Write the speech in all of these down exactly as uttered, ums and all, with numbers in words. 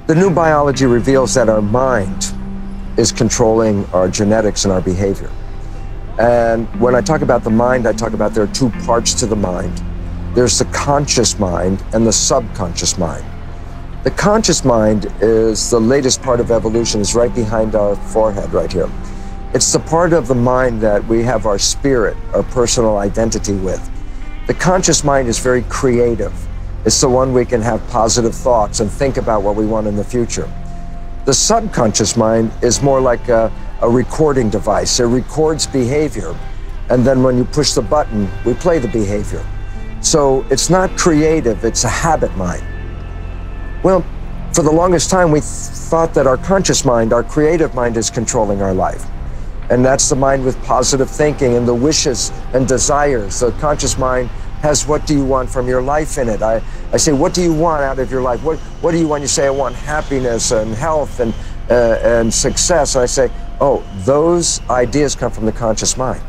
The new biology reveals that our mind is controlling our genetics and our behavior. And when I talk about the mind, I talk about there are two parts to the mind. There's the conscious mind and the subconscious mind. The conscious mind is the latest part of evolution. It's right behind our forehead right here. It's the part of the mind that we have our spirit, our personal identity with. The conscious mind is very creative. It's the one we can have positive thoughts and think about what we want in the future. The subconscious mind is more like a, a recording device. It records behavior, and then when you push the button, we play the behavior. So it's not creative, it's a habit mind. Well, for the longest time, we th thought that our conscious mind, our creative mind, is controlling our life. And that's the mind with positive thinking and the wishes and desires. The conscious mind has what do you want from your life in it. I, I say, what do you want out of your life? What, what do you want? You say, I want happiness and health and, uh, and success. And I say, oh, those ideas come from the conscious mind.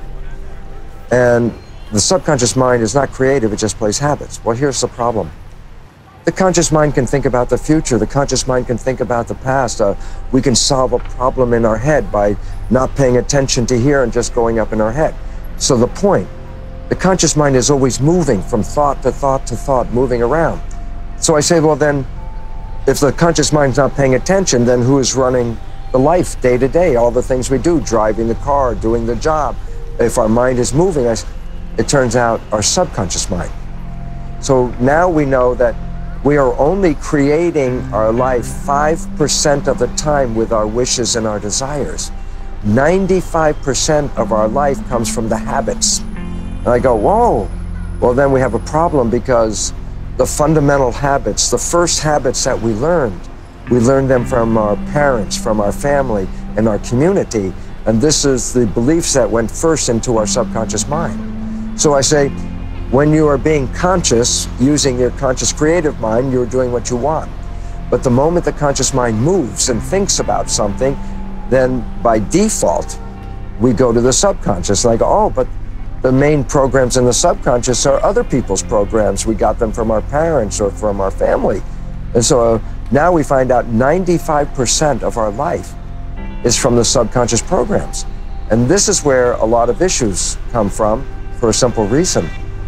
And the subconscious mind is not creative, it just plays habits. Well, here's the problem. The conscious mind can think about the future. The conscious mind can think about the past. Uh, we can solve a problem in our head by not paying attention to here and just going up in our head. So the point, the conscious mind is always moving from thought to thought to thought, moving around. So I say, well then, if the conscious mind's not paying attention, then who is running the life day to day, all the things we do, driving the car, doing the job? If our mind is moving, I, it turns out our subconscious mind. So now we know that we are only creating our life five percent of the time with our wishes and our desires. ninety-five percent of our life comes from the habits. And I go, whoa, well then we have a problem, because the fundamental habits, the first habits that we learned, we learned them from our parents, from our family, and our community. And this is the beliefs that went first into our subconscious mind. So I say, when you are being conscious, using your conscious creative mind, you're doing what you want. But the moment the conscious mind moves and thinks about something, then by default, we go to the subconscious. Like, oh, but the main programs in the subconscious are other people's programs. We got them from our parents or from our family. And so uh, now we find out ninety-five percent of our life is from the subconscious programs. And this is where a lot of issues come from, for a simple reason.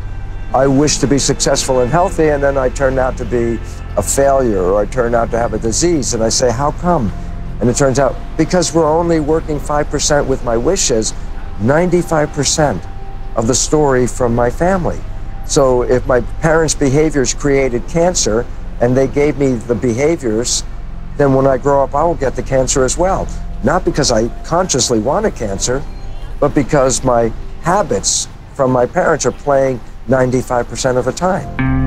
I wish to be successful and healthy, and then I turned out to be a failure, or I turned out to have a disease, and I say, how come? And it turns out, because we're only working five percent with my wishes, ninety-five percent of the story from my family. So if my parents' behaviors created cancer, and they gave me the behaviors, then when I grow up, I will get the cancer as well. Not because I consciously want a cancer, but because my habits from my parents are playing ninety-five percent of the time.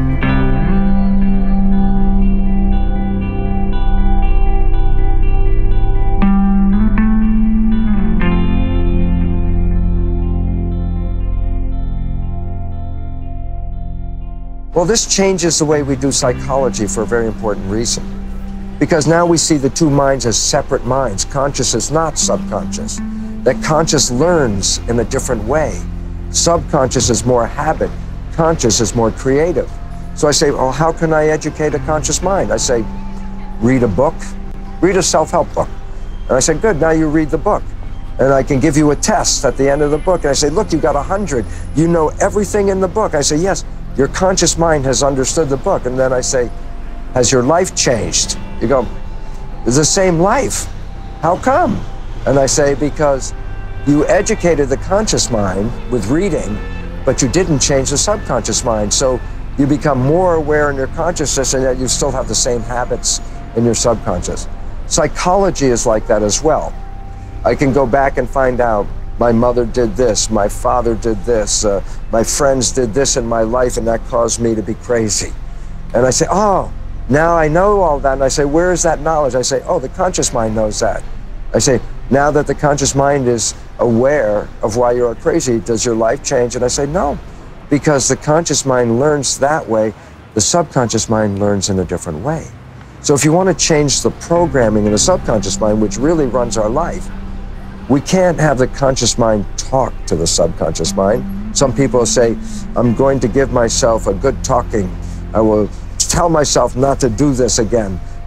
Well, this changes the way we do psychology for a very important reason. Because now we see the two minds as separate minds. Conscious is not subconscious. That conscious learns in a different way. Subconscious is more habit. Conscious is more creative. So I say, well, how can I educate a conscious mind? I say, read a book, read a self-help book. And I say, good, now you read the book. And I can give you a test at the end of the book. And I say, look, you got a hundred. You know everything in the book. I say, yes, your conscious mind has understood the book. And then I say, has your life changed? You go, it's the same life. How come? And I say, because you educated the conscious mind with reading, but you didn't change the subconscious mind. So you become more aware in your consciousness, and yet you still have the same habits in your subconscious. Psychology is like that as well. I can go back and find out, my mother did this, my father did this, uh, my friends did this in my life, and that caused me to be crazy. And I say, oh, now I know all that. And I say, where is that knowledge? I say, oh, the conscious mind knows that. I say, now that the conscious mind is aware of why you're crazy, does your life change? And I say, no, because the conscious mind learns that way, the subconscious mind learns in a different way. So if you want to change the programming in the subconscious mind, which really runs our life, we can't have the conscious mind talk to the subconscious mind. Some people say, I'm going to give myself a good talking. I will tell myself not to do this again.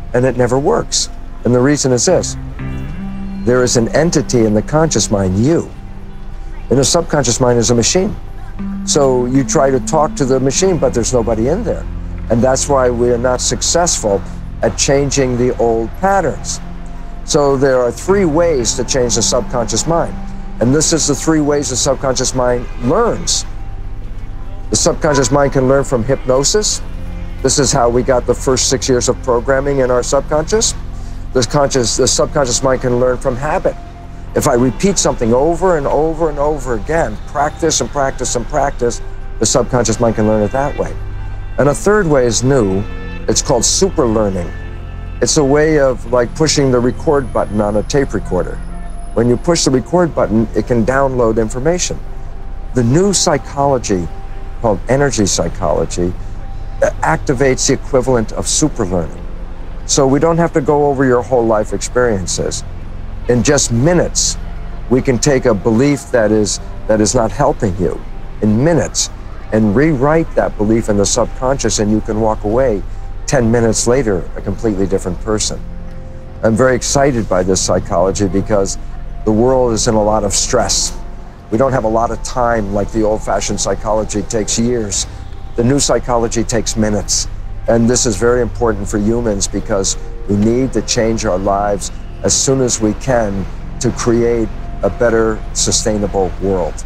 and it never works. And the reason is this. There is an entity in the conscious mind, you. And the subconscious mind is a machine. So you try to talk to the machine, but there's nobody in there. And that's why we are not successful at changing the old patterns. So there are three ways to change the subconscious mind. And this is the three ways the subconscious mind learns. The subconscious mind can learn from hypnosis. This is how we got the first six years of programming in our subconscious. The, conscious, the subconscious mind can learn from habit. If I repeat something over and over and over again, practice and practice and practice, the subconscious mind can learn it that way. And a third way is new. It's called super learning. It's a way of like pushing the record button on a tape recorder. When you push the record button, it can download information. The new psychology, called energy psychology, activates the equivalent of super learning. So we don't have to go over your whole life experiences. In just minutes, we can take a belief that is, that is not helping you, in minutes, and rewrite that belief in the subconscious, and you can walk away ten minutes later, a completely different person. I'm very excited by this psychology because the world is in a lot of stress. We don't have a lot of time like the old-fashioned psychology takes years. The new psychology takes minutes. And this is very important for humans because we need to change our lives as soon as we can to create a better, sustainable world.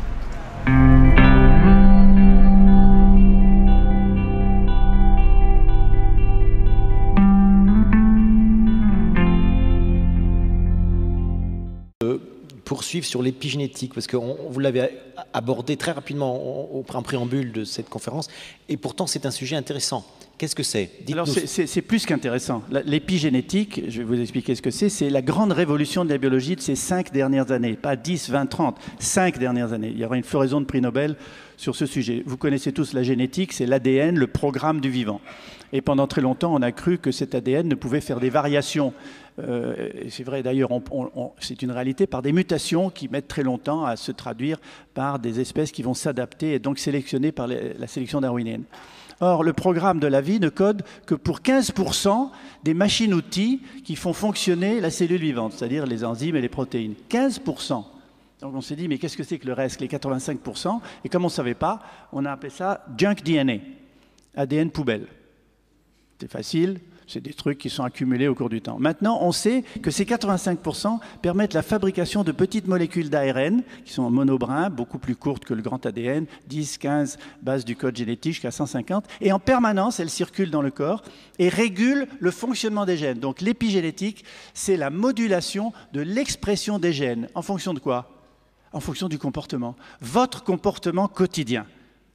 Poursuivre sur l'épigénétique, parce que on, vous l'avez abordé très rapidement en, en préambule de cette conférence, et pourtant c'est un sujet intéressant. Qu'est-ce que c'est? Alors c'est plus qu'intéressant. L'épigénétique, je vais vous expliquer ce que c'est, c'est la grande révolution de la biologie de ces cinq dernières années, pas dix, vingt, trente, cinq dernières années. Il y aura une floraison de prix Nobel sur ce sujet. Vous connaissez tous la génétique, c'est l'A D N, le programme du vivant. Et pendant très longtemps, on a cru que cet A D N ne pouvait faire des variations. Euh, c'est vrai d'ailleurs, c'est une réalité, par des mutations qui mettent très longtemps à se traduire par des espèces qui vont s'adapter et donc sélectionnées par les, la sélection darwinienne. Or, le programme de la vie ne code que pour quinze pour cent des machines-outils qui font fonctionner la cellule vivante, c'est-à-dire les enzymes et les protéines. quinze pour cent. Donc on s'est dit, mais qu'est-ce que c'est que le reste, les quatre-vingt-cinq pour cent? Et comme on ne savait pas, on a appelé ça junk D N A, A D N poubelle. C'est facile. C'est des trucs qui sont accumulés au cours du temps. Maintenant, on sait que ces quatre-vingt-cinq pour cent permettent la fabrication de petites molécules d'A R N qui sont en monobrins, beaucoup plus courtes que le grand A D N, dix, quinze bases du code génétique jusqu'à cent cinquante. Et en permanence, elles circulent dans le corps et régulent le fonctionnement des gènes. Donc l'épigénétique, c'est la modulation de l'expression des gènes. En fonction de quoi? En fonction du comportement. Votre comportement quotidien.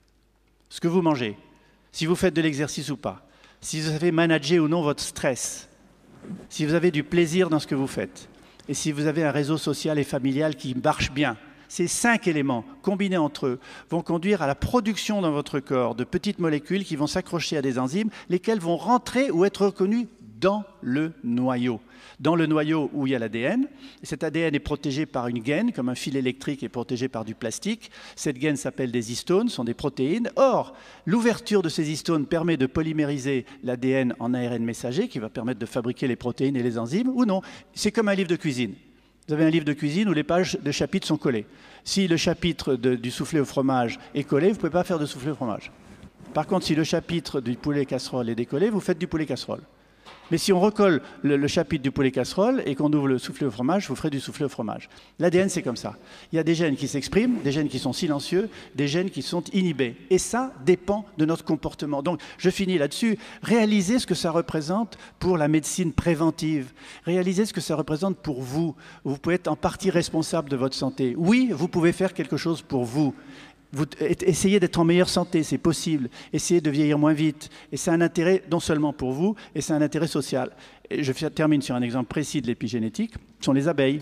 Ce que vous mangez. Si vous faites de l'exercice ou pas. Si vous savez manager ou non votre stress, si vous avez du plaisir dans ce que vous faites, et si vous avez un réseau social et familial qui marche bien, ces cinq éléments, combinés entre eux, vont conduire à la production dans votre corps de petites molécules qui vont s'accrocher à des enzymes, lesquelles vont rentrer ou être reconnues dans le noyau. Dans le noyau où il y a l'A D N. Cet A D N est protégé par une gaine, comme un fil électrique est protégé par du plastique. Cette gaine s'appelle des histones, sont des protéines. Or, l'ouverture de ces histones permet de polymériser l'A D N en A R N messager, qui va permettre de fabriquer les protéines et les enzymes, ou non. C'est comme un livre de cuisine. Vous avez un livre de cuisine où les pages de chapitres sont collées. Si le chapitre de, du soufflé au fromage est collé, vous ne pouvez pas faire de soufflé au fromage. Par contre, si le chapitre du poulet casserole est décollé, vous faites du poulet casserole. Mais si on recolle le, le chapitre du poulet casserole et qu'on ouvre le soufflé au fromage, vous ferez du soufflé au fromage. L'A D N, c'est comme ça. Il y a des gènes qui s'expriment, des gènes qui sont silencieux, des gènes qui sont inhibés. Et ça dépend de notre comportement. Donc, je finis là-dessus. Réalisez ce que ça représente pour la médecine préventive. Réalisez ce que ça représente pour vous. Vous pouvez être en partie responsable de votre santé. Oui, vous pouvez faire quelque chose pour vous. Vous essayez d'être en meilleure santé, c'est possible. Essayez de vieillir moins vite. Et c'est un intérêt non seulement pour vous, et c'est un intérêt social. Et je termine sur un exemple précis de l'épigénétique. Ce sont les abeilles.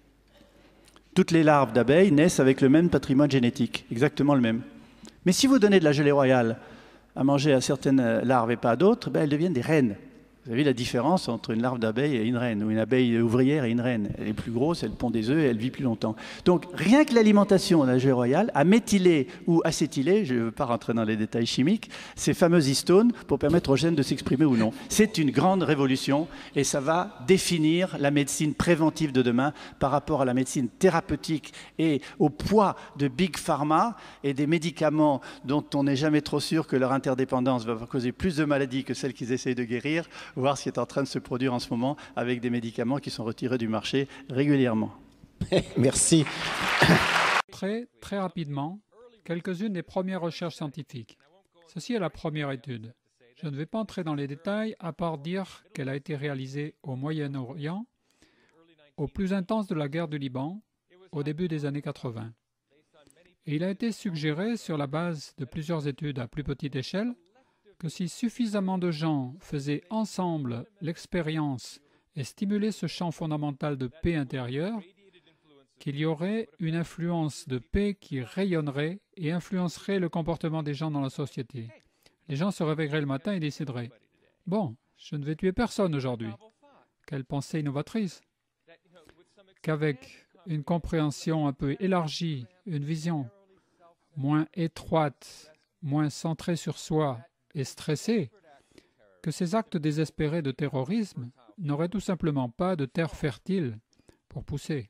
Toutes les larves d'abeilles naissent avec le même patrimoine génétique, exactement le même. Mais si vous donnez de la gelée royale à manger à certaines larves et pas à d'autres, ben elles deviennent des reines. Vous avez la différence entre une larve d'abeille et une reine, ou une abeille ouvrière et une reine. Elle est plus grosse, elle pond des œufs et elle vit plus longtemps. Donc rien que l'alimentation en nager royal a méthylé ou acétylé, je ne veux pas rentrer dans les détails chimiques, ces fameuses histones pour permettre aux gènes de s'exprimer ou non. C'est une grande révolution et ça va définir la médecine préventive de demain par rapport à la médecine thérapeutique et au poids de Big Pharma et des médicaments dont on n'est jamais trop sûr que leur interdépendance va causer plus de maladies que celles qu'ils essayent de guérir, voir ce qui est en train de se produire en ce moment avec des médicaments qui sont retirés du marché régulièrement. Merci. Très, très rapidement, quelques-unes des premières recherches scientifiques. Ceci est la première étude. Je ne vais pas entrer dans les détails, à part dire qu'elle a été réalisée au Moyen-Orient, au plus intense de la guerre du Liban, au début des années quatre-vingt. Et il a été suggéré, sur la base de plusieurs études à plus petite échelle, que si suffisamment de gens faisaient ensemble l'expérience et stimulaient ce champ fondamental de paix intérieure, qu'il y aurait une influence de paix qui rayonnerait et influencerait le comportement des gens dans la société. Les gens se réveilleraient le matin et décideraient « Bon, je ne vais tuer personne aujourd'hui. » Quelle pensée innovatrice! Qu'avec une compréhension un peu élargie, une vision moins étroite, moins centrée sur soi, et stressé, que ces actes désespérés de terrorisme n'auraient tout simplement pas de terre fertile pour pousser.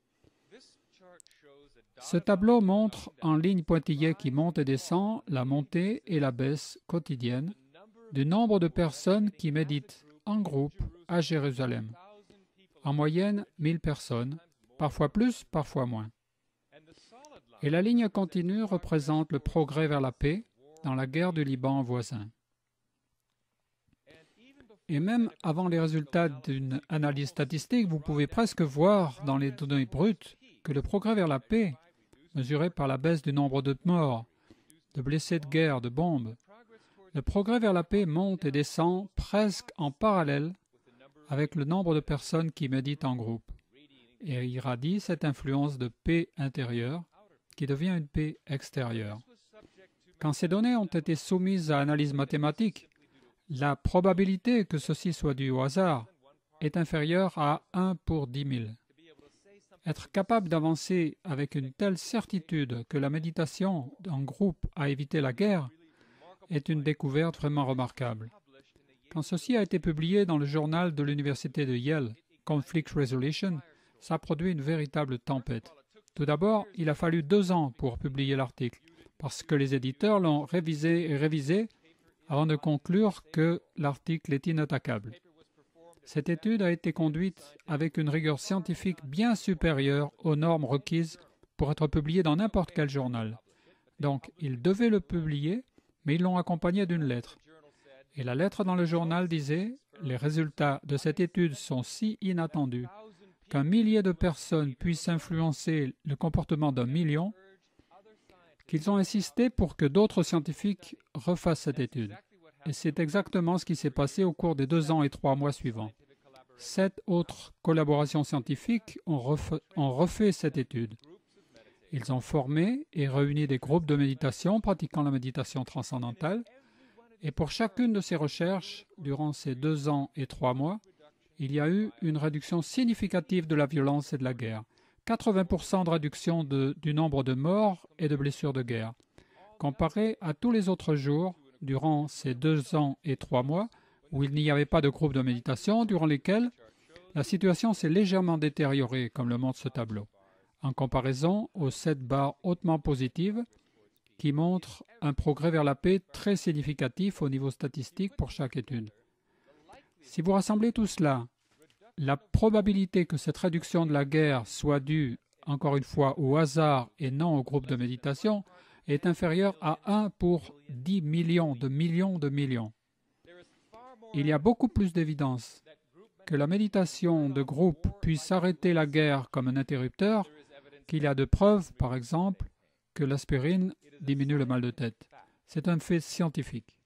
Ce tableau montre en ligne pointillée qui monte et descend la montée et la baisse quotidienne du nombre de personnes qui méditent en groupe à Jérusalem. En moyenne, mille personnes, parfois plus, parfois moins. Et la ligne continue représente le progrès vers la paix dans la guerre du Liban voisin. Et même avant les résultats d'une analyse statistique, vous pouvez presque voir dans les données brutes que le progrès vers la paix, mesuré par la baisse du nombre de morts, de blessés de guerre, de bombes, le progrès vers la paix monte et descend presque en parallèle avec le nombre de personnes qui méditent en groupe et irradie cette influence de paix intérieure qui devient une paix extérieure. Quand ces données ont été soumises à analyse mathématique, la probabilité que ceci soit dû au hasard est inférieure à un pour dix mille. Être capable d'avancer avec une telle certitude que la méditation en groupe a évité la guerre est une découverte vraiment remarquable. Quand ceci a été publié dans le journal de l'université de Yale, Conflict Resolution, ça a produit une véritable tempête. Tout d'abord, il a fallu deux ans pour publier l'article, parce que les éditeurs l'ont révisé et révisé avant de conclure que l'article est inattaquable. Cette étude a été conduite avec une rigueur scientifique bien supérieure aux normes requises pour être publiée dans n'importe quel journal. Donc, ils devaient le publier, mais ils l'ont accompagné d'une lettre. Et la lettre dans le journal disait « Les résultats de cette étude sont si inattendus qu'un millier de personnes puissent influencer le comportement d'un million, qu'ils ont insisté pour que d'autres scientifiques refassent cette étude. » Et c'est exactement ce qui s'est passé au cours des deux ans et trois mois suivants. Sept autres collaborations scientifiques ont refait, ont refait cette étude. Ils ont formé et réuni des groupes de méditation pratiquant la méditation transcendantale. Et pour chacune de ces recherches, durant ces deux ans et trois mois, il y a eu une réduction significative de la violence et de la guerre. quatre-vingts pour cent de réduction de, du nombre de morts et de blessures de guerre. Comparé à tous les autres jours, durant ces deux ans et trois mois, où il n'y avait pas de groupe de méditation, durant lesquels la situation s'est légèrement détériorée, comme le montre ce tableau, en comparaison aux sept barres hautement positives qui montrent un progrès vers la paix très significatif au niveau statistique pour chaque étude. Si vous rassemblez tout cela, la probabilité que cette réduction de la guerre soit due, encore une fois, au hasard et non au groupe de méditation, est inférieure à un pour dix millions de millions de millions. Il y a beaucoup plus d'évidence que la méditation de groupe puisse arrêter la guerre comme un interrupteur qu'il y a de preuves, par exemple, que l'aspirine diminue le mal de tête. C'est un fait scientifique.